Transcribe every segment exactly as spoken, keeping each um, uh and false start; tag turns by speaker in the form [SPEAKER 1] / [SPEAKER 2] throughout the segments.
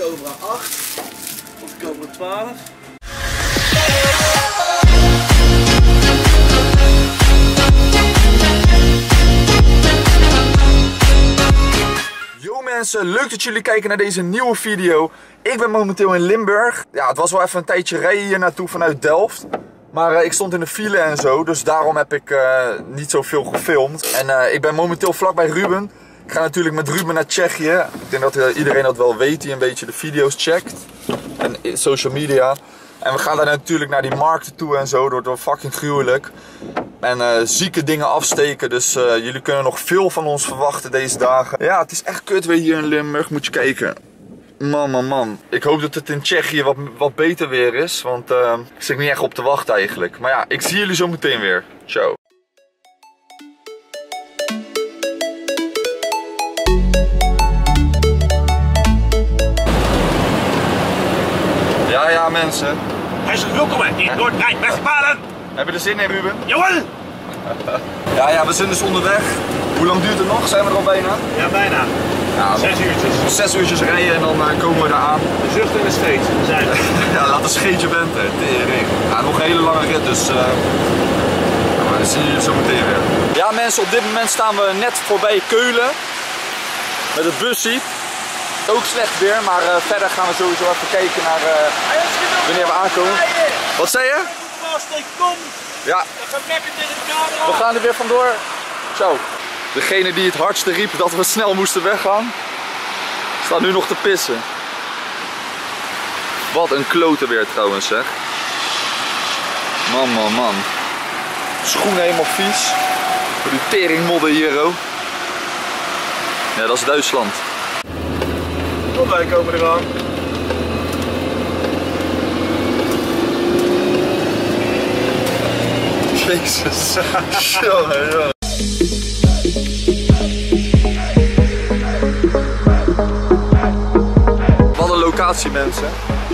[SPEAKER 1] over aan acht. Of ik over aan twaalf.
[SPEAKER 2] Yo mensen, leuk dat jullie kijken naar deze nieuwe video. Ik ben momenteel in Limburg. Ja, het was wel even een tijdje rijden hier naartoe vanuit Delft. Maar uh, ik stond in de file en zo, dus daarom heb ik uh, niet zoveel gefilmd. En uh, ik ben momenteel vlakbij Ruben. Ik ga natuurlijk met Ruben naar Tsjechië. Ik denk dat uh, iedereen dat wel weet die een beetje de video's checkt. En social media. En we gaan daar natuurlijk naar die markten toe en zo. Dat wordt fucking gruwelijk. En uh, zieke dingen afsteken. Dus uh, jullie kunnen nog veel van ons verwachten deze dagen. Ja, het is echt kut weer hier in Limburg. Moet je kijken. Man, man, man. Ik hoop dat het in Tsjechië wat, wat beter weer is. Want uh, ik zit niet echt op te wachten eigenlijk. Maar ja, ik zie jullie zo meteen weer. Ciao. Ja, ja mensen.
[SPEAKER 3] Hij is welkom in Noordrijn-Westfalen.
[SPEAKER 2] Heb je er zin in, Ruben?
[SPEAKER 3] Jawel!
[SPEAKER 2] Ja, ja, we zijn dus onderweg. Hoe lang duurt het nog? Zijn we er al bijna?
[SPEAKER 3] Ja, bijna.
[SPEAKER 2] Ja,
[SPEAKER 3] Zes uurtjes.
[SPEAKER 2] Zes uurtjes rijden en dan uh, komen we eraan.
[SPEAKER 3] De zucht en de steeds. We zijn er.
[SPEAKER 2] Ja, laat een scheetje venten. Tering. Ja, nog een hele lange rit, dus uh, nou, dan zie je je zo meteen weer. Ja mensen, op dit moment staan we net voorbij Keulen. Met het busje. Ook slecht weer, maar uh, verder gaan we sowieso even kijken naar uh, wanneer we aankomen. Wat zei je?
[SPEAKER 3] Kom!
[SPEAKER 2] Ja. We gaan er weer vandoor. Zo. Degene die het hardste riep dat we snel moesten weggaan, staat nu nog te pissen. Wat een klote weer trouwens, zeg. Man, man, man. Schoenen helemaal vies. Door die teringmodder hier, oh. Ja, dat is Duitsland.
[SPEAKER 3] Kom, wij komen eraan.
[SPEAKER 2] Jezus. Jongen, jongen. Wat een locatie, mensen.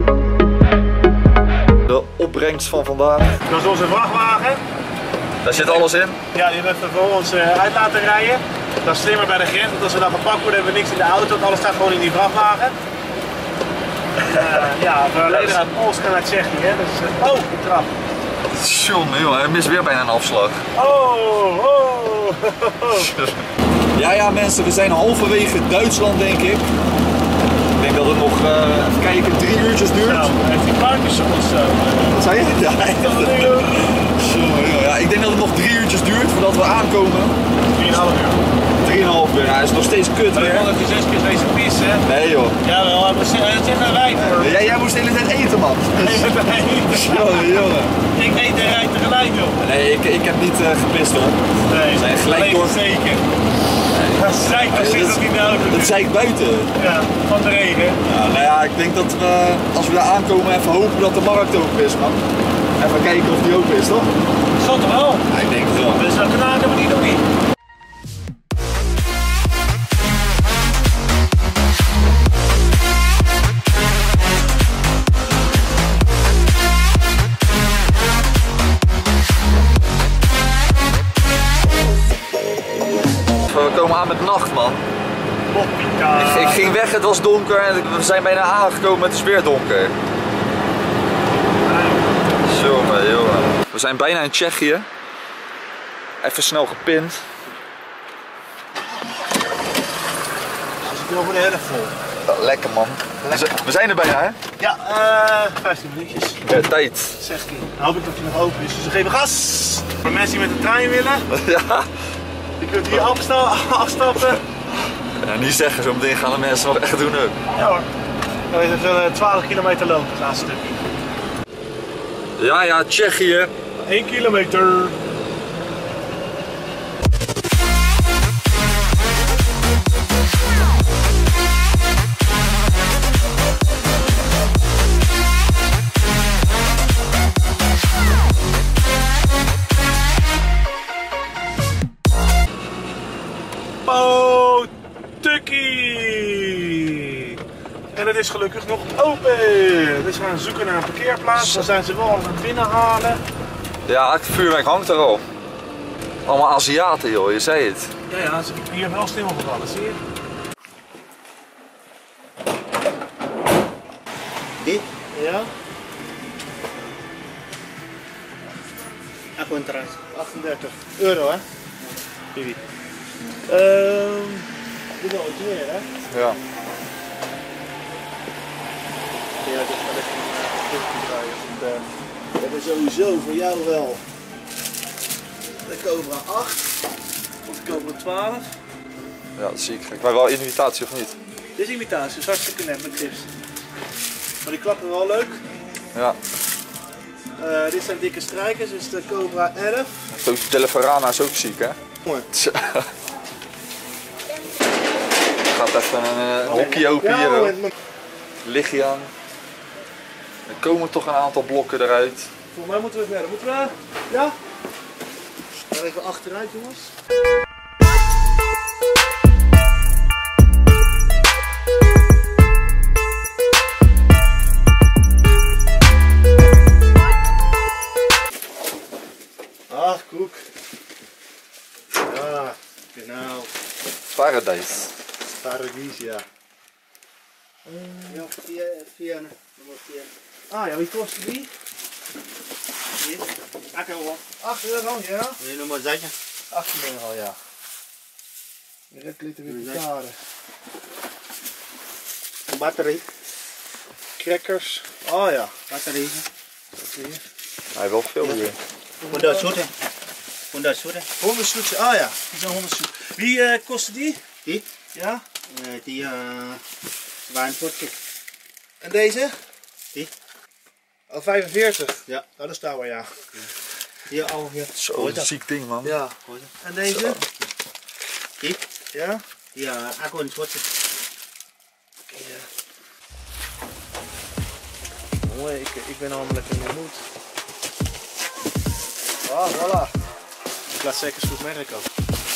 [SPEAKER 2] De opbrengst van vandaag.
[SPEAKER 3] Dat is onze vrachtwagen.
[SPEAKER 2] Daar zit alles in.
[SPEAKER 3] Ja, die hebben we voor ons uh, uit laten rijden. Dat is slimmer bij de grens, want als we dan gepakt worden hebben we niks in de auto, want alles staat gewoon in die vrachtwagen. Uh, ja, we rijden uit Polska naar Tsjechië, hè. Dus, uh, oh, die trap.
[SPEAKER 2] Jongen, jongen, hij mist weer bijna een afslag.
[SPEAKER 3] Oh, oh.
[SPEAKER 2] Ja, ja mensen, we zijn halverwege Duitsland, denk ik. Ik denk dat het nog, uh, even kijken, drie uurtjes duurt.
[SPEAKER 3] Nou, heeft die Parkinson of zo?
[SPEAKER 2] Wat zei je? Ja, ja, ik denk dat het nog drie uurtjes duurt voordat we aankomen.
[SPEAKER 3] drieënhalf uur.
[SPEAKER 2] drieënhalf uur, ja, hij is nog steeds kut weer.
[SPEAKER 3] Ik heb je zes keer deze pissen.
[SPEAKER 2] Nee joh.
[SPEAKER 3] Jawel, hij moest even rijden hoor.
[SPEAKER 2] Ja, jij moest de hele tijd eten, man.
[SPEAKER 3] Even eten.
[SPEAKER 2] Jongen, jongen.
[SPEAKER 3] Ik eet en rijd tegelijk joh.
[SPEAKER 2] Nee, ik, ik heb niet uh, gepist hoor.
[SPEAKER 3] Nee,
[SPEAKER 2] we zijn gelijk door.
[SPEAKER 3] Zeker. Dat zeikt zit ook in de auto.
[SPEAKER 2] Het zeikt buiten.
[SPEAKER 3] Ja, van de regen.
[SPEAKER 2] Ja, nou ja, ik denk dat we, als we daar aankomen, even hopen dat de markt open is, man. Even kijken of die open is, toch?
[SPEAKER 3] Zat er wel.
[SPEAKER 2] Ja, ik denk het wel.
[SPEAKER 3] Dus dat kanaal hebben we die nog niet.
[SPEAKER 2] We komen aan met nacht, man. Ik, ik ging weg, het was donker en we zijn bijna aangekomen, het is weer donker. Jongen, jongen. We zijn bijna in Tsjechië. Even snel gepind.
[SPEAKER 3] Als ik over de helft vol.
[SPEAKER 2] Lekker, man. Lekker. We zijn er bijna, hè?
[SPEAKER 3] Ja, uh, vijftien minuutjes.
[SPEAKER 2] Ja, tijd.
[SPEAKER 3] Zeg ik. Dan hoop ik dat hij nog open is, dus we geven gas. Voor mensen die met de trein willen,
[SPEAKER 2] Ja.
[SPEAKER 3] je kunt hier afsta afstappen.
[SPEAKER 2] Ja, niet zeggen, zo meteen gaan de mensen wat echt doen ook.
[SPEAKER 3] Ja hoor. Dan is het twaalf kilometer lopen, het laatste stukje.
[SPEAKER 2] Ja, ja, Tsjechië.
[SPEAKER 3] één kilometer. Tukkie! En het is gelukkig nog open. Dus we gaan zoeken naar een parkeerplaats. Dan zijn ze wel aan het binnenhalen.
[SPEAKER 2] Ja, het vuurwerk hangt er al. Allemaal Aziaten, joh, je zei het.
[SPEAKER 3] Ja, ja, ze hebben hier wel stilgevallen, zie je?
[SPEAKER 4] Die?
[SPEAKER 3] Ja?
[SPEAKER 4] achtendertig.
[SPEAKER 3] achtendertig euro, hè? Piwi. Ehm, dit wel iets meer, hè?
[SPEAKER 2] Ja.
[SPEAKER 3] Ja, dit gaat even een stukje draaien. We hebben sowieso voor jou wel de Cobra acht of de Cobra twaalf.
[SPEAKER 2] Ja, dat zie ik. Ik ben wel imitatie of niet?
[SPEAKER 3] Dit is imitatie, is hartstikke net met grips. Maar die klappen wel leuk.
[SPEAKER 2] Ja.
[SPEAKER 3] Uh, dit zijn dikke strijkers, dus de Cobra elf.
[SPEAKER 2] Ook de Delevarana is ook ziek, hè?
[SPEAKER 3] Mooi.
[SPEAKER 2] Gaat even een, een hokje open
[SPEAKER 3] Ja,
[SPEAKER 2] hier.
[SPEAKER 3] moment, moment.
[SPEAKER 2] Lig je aan. Er komen toch een aantal blokken eruit.
[SPEAKER 3] Volgens mij moeten we verder. Moeten we? Ja? Dan even achteruit, jongens. Ach, koek. Ja, genau.
[SPEAKER 2] Paradijs.
[SPEAKER 3] Paradies, ja.
[SPEAKER 4] Ja, vier, vier, nummer vier.
[SPEAKER 3] Ah ja, wie kostte die?
[SPEAKER 4] Hier. acht euro.
[SPEAKER 3] acht euro, ja.
[SPEAKER 4] Die nummer zeven.
[SPEAKER 3] achttien euro, ja. Direct liter weer betalen.
[SPEAKER 4] Batterie.
[SPEAKER 3] Crackers. Oh ja.
[SPEAKER 4] Batterie.
[SPEAKER 2] Hij heeft wel veel hier.
[SPEAKER 4] honderd zoeten. honderd zoeten.
[SPEAKER 3] honderd zoetje, ah ja. Die zijn honderd zoet. Wie uh, kostte die?
[SPEAKER 4] Die?
[SPEAKER 3] Ja.
[SPEAKER 4] Uh, die uh, tweeënveertig.
[SPEAKER 3] En deze?
[SPEAKER 4] Die?
[SPEAKER 3] Oh, vijfenveertig.
[SPEAKER 4] Ja.
[SPEAKER 3] Oh, dat is daar ja.
[SPEAKER 4] Die al hier.
[SPEAKER 2] Zo, een ziek ding, man.
[SPEAKER 3] Ja. En deze?
[SPEAKER 4] Die?
[SPEAKER 3] Ja.
[SPEAKER 4] Die uh, achtenveertig.
[SPEAKER 3] Ja. Mooi, ik, ik ben namelijk in de moed. Ah, voilà. Ik laat zeker een goed merk ook.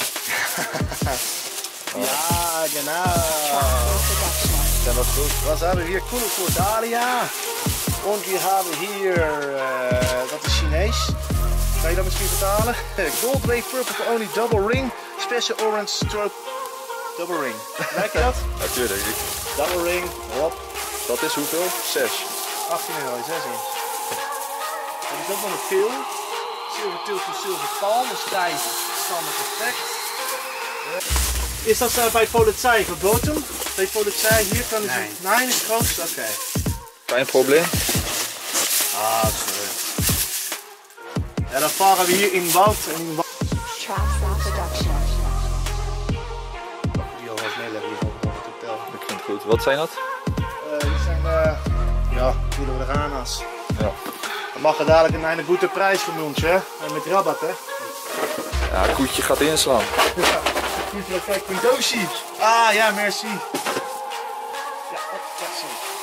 [SPEAKER 3] Ja, genau.
[SPEAKER 2] Ja, dat is goed.
[SPEAKER 3] Was hebben we hier? Cool voor Italia. En we hebben hier, uh, dat is Chinees. Kan je dat misschien vertalen? Gold Wave Purple Only Double Ring. Special Orange Stroke Double Ring. Merk je dat?
[SPEAKER 2] Natuurlijk. ik-
[SPEAKER 3] Double Ring, hop.
[SPEAKER 2] Dat is hoeveel? Zes.
[SPEAKER 3] achttien euro, zes inch. Er is ook nog een til. Silver til voor Silver Palm, dus vrij standaard effect. Is dat uh, bij Polizei verboden? Bij Polizei hier kan het
[SPEAKER 4] Nee.
[SPEAKER 3] Nee, is het grootste? Oké. Okay.
[SPEAKER 2] Geen probleem.
[SPEAKER 3] Ah, sorry. Ja, dan varen we hier in Woud en in Woud.
[SPEAKER 5] Trapsound Production.
[SPEAKER 3] Die al wat meeleggen hier op het hotel.
[SPEAKER 2] Ik vind het goed. Wat zijn dat?
[SPEAKER 3] Uh, die zijn, uh, ja, hoe we de Ghana's.
[SPEAKER 2] Ja.
[SPEAKER 3] Dan mag er dadelijk een einde goede prijs genoemd, hè? En met rabat, hè?
[SPEAKER 2] Ja, een koetje gaat inslaan.
[SPEAKER 3] Ja, goed, kijk, Windoshi. Ah ja, merci. Ja, merci.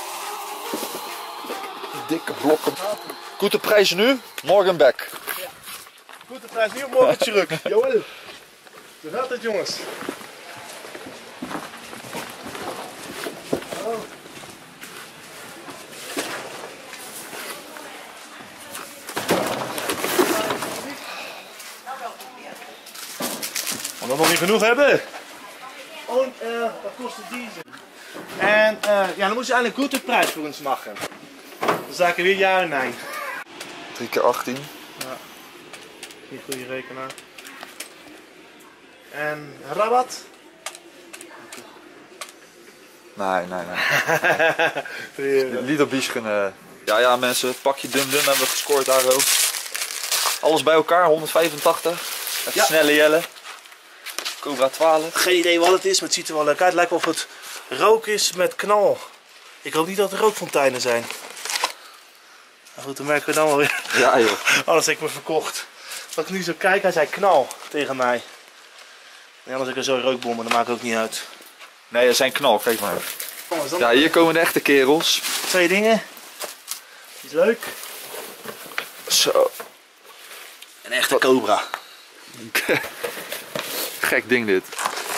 [SPEAKER 2] Dikke blokken. Goede prijs nu, morgen back.
[SPEAKER 3] Goed, de prijs nu op morgen terug. Joel. Zo gaat het, jongens. Oh. Omdat we nog niet genoeg hebben. En uh, wat kost het diesel? En uh, ja, dan moet je eigenlijk goed de prijs voor ons maken. Dan sta ik er weer ja en nee.
[SPEAKER 2] drie keer achttien.
[SPEAKER 3] Ja, niet goede rekenaar. En rabat?
[SPEAKER 2] Nee, nee, nee. Liederbieschen. Uh, ja, ja mensen, pakje dum dum hebben we gescoord daar ook. Alles bij elkaar, honderdvijfentachtig. Even
[SPEAKER 3] Ja.
[SPEAKER 2] snelle jellen. Cobra twaalf.
[SPEAKER 3] Geen idee wat het is, maar het ziet er wel leuk uit. Het lijkt wel of het rook is met knal. Ik hoop niet dat er rookfonteinen zijn. Maar goed, dan merken we dan wel weer.
[SPEAKER 2] Ja joh.
[SPEAKER 3] Anders heb ik me verkocht. Als ik nu zo kijk, hij zei knal tegen mij. En anders heb ik er zo rookbommen, dat maakt ook niet uit.
[SPEAKER 2] Nee, er zijn knal, kijk maar.
[SPEAKER 3] Jongens, dan
[SPEAKER 2] Ja, hier komen de echte kerels.
[SPEAKER 3] twee dingen. Is leuk.
[SPEAKER 2] Zo.
[SPEAKER 3] Een echte Cobra.
[SPEAKER 2] Gek ding dit.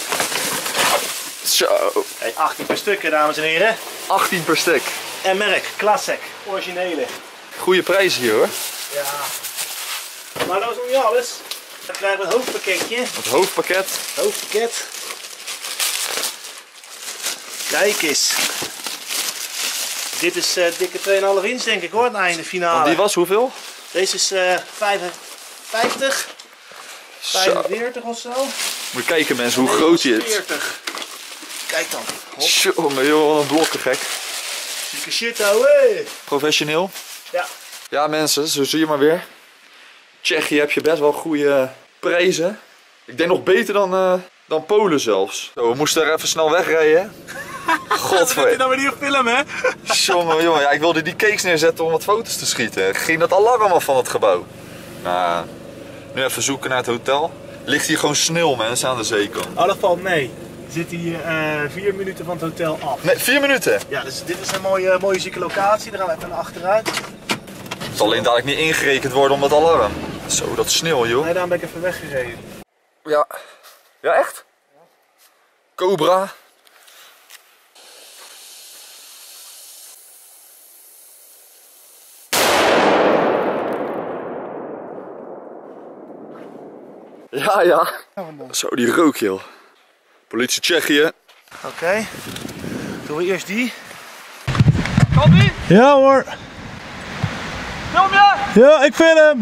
[SPEAKER 2] Zo.
[SPEAKER 3] Hey, achttien per stuk, dames en heren.
[SPEAKER 2] achttien per stuk.
[SPEAKER 3] En merk, Classic, originele.
[SPEAKER 2] Goede prijs hier hoor.
[SPEAKER 3] Ja. Maar dat is nog niet alles. Dan krijgen we het hoofdpakketje.
[SPEAKER 2] Het hoofdpakket.
[SPEAKER 3] Hoofdpakket. Kijk eens. Dit is uh, dikke twee komma vijf inch denk ik hoor, het einde finale.
[SPEAKER 2] Want die was hoeveel?
[SPEAKER 3] Deze is uh, vijfenvijftig, vijfenveertig of zo.
[SPEAKER 2] Moet je kijken mensen, hoe groot die is.
[SPEAKER 3] veertig. Kijk dan.
[SPEAKER 2] Jongen, joh, wat een blokken gek.
[SPEAKER 3] Zieke shit ouwe.
[SPEAKER 2] Professioneel.
[SPEAKER 3] Ja.
[SPEAKER 2] Ja mensen, zo zie je maar weer. Tsjechië heb je best wel goede prijzen. Ik denk nog beter dan, uh, dan Polen zelfs. Zo, we moesten er even snel wegrijden. Godver.
[SPEAKER 3] Zit je nou weer niet op film hè?
[SPEAKER 2] Jongen, jongen, ja, ik wilde die cakes neerzetten om wat foto's te schieten. Ging dat alarm af van het gebouw. Nou, nu even zoeken naar het hotel. Ligt hier gewoon sneeuw mensen aan de zeekant.
[SPEAKER 3] Oh, dat valt mee. We zitten hier uh, vier minuten van het hotel af.
[SPEAKER 2] Nee, vier minuten.
[SPEAKER 3] Ja, dus dit is een mooie, mooie zieke locatie. Daar gaan we even naar achteruit.
[SPEAKER 2] Het zal alleen dadelijk niet ingerekend worden om dat alarm. Zo, dat sneeuw joh.
[SPEAKER 3] Nee, daarom ben ik even weggereden.
[SPEAKER 2] Ja. Ja, echt? Cobra. Ja, ja. Zo, die rook joh. Politie Tsjechië.
[SPEAKER 3] Oké. Okay. Doen we eerst die.
[SPEAKER 1] Kan die?
[SPEAKER 3] Ja hoor.
[SPEAKER 1] Film je?
[SPEAKER 3] Ja, ik film.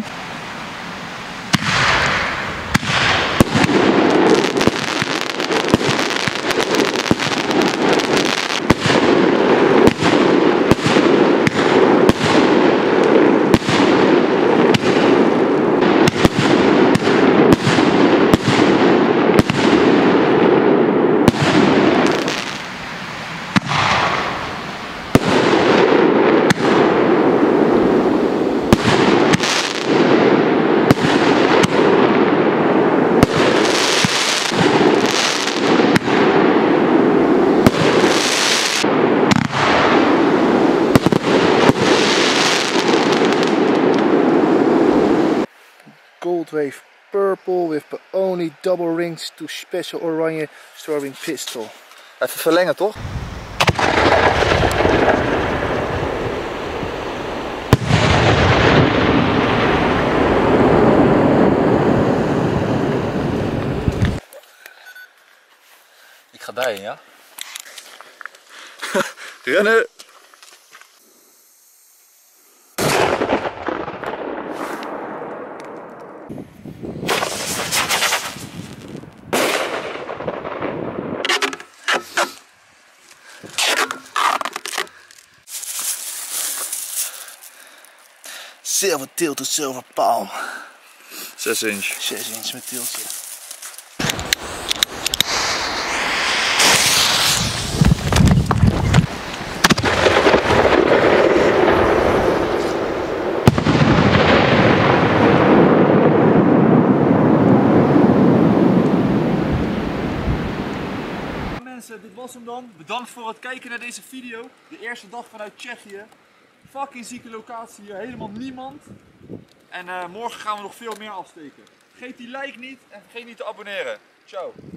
[SPEAKER 3] Goldwave purple with only double rings to special oranje strobing pistol.
[SPEAKER 2] Even verlengen toch? Ik ga daarheen, ja? Rennen!
[SPEAKER 3] Silver tilted silver palm.
[SPEAKER 2] zes inch.
[SPEAKER 3] zes inch met tiltje.
[SPEAKER 2] Mensen, dit was hem dan. Bedankt voor het kijken naar deze video. De eerste dag vanuit Tsjechië. Fucking zieke locatie hier, helemaal niemand. En uh, morgen gaan we nog veel meer afsteken. Vergeet die like niet en vergeet niet te abonneren. Ciao.